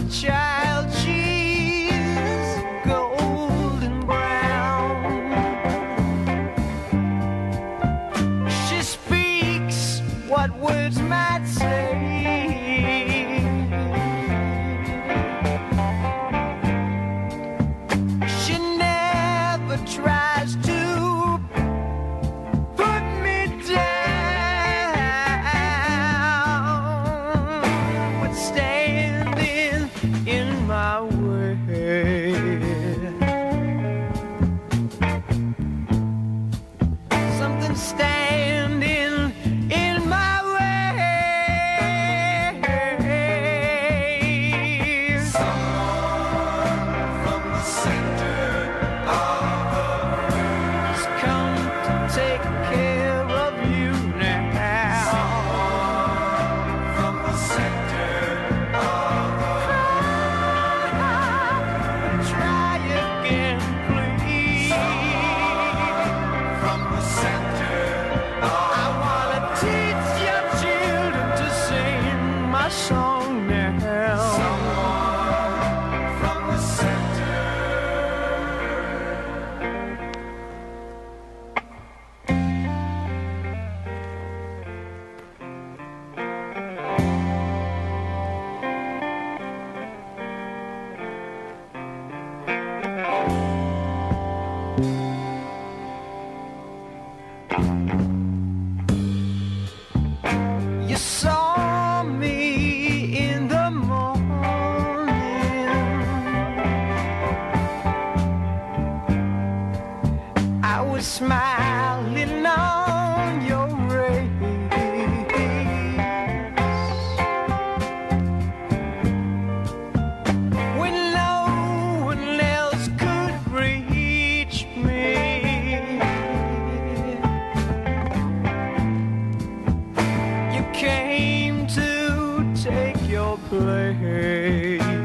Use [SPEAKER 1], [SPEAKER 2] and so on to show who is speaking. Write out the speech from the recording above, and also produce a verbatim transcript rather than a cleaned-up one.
[SPEAKER 1] child, she's golden brown. She speaks what words might say. She never tries to put me down, but standing in my way. Something standing in my way. Someone from the center of the room has come to take care of you now. Someone from the center of the room. Try again, please. Someone from the center of I wanna teach your children to sing my song now. Someone from the center. You saw me in the morning. I was smiling on your race. When no one else could reach me, you came to take your place.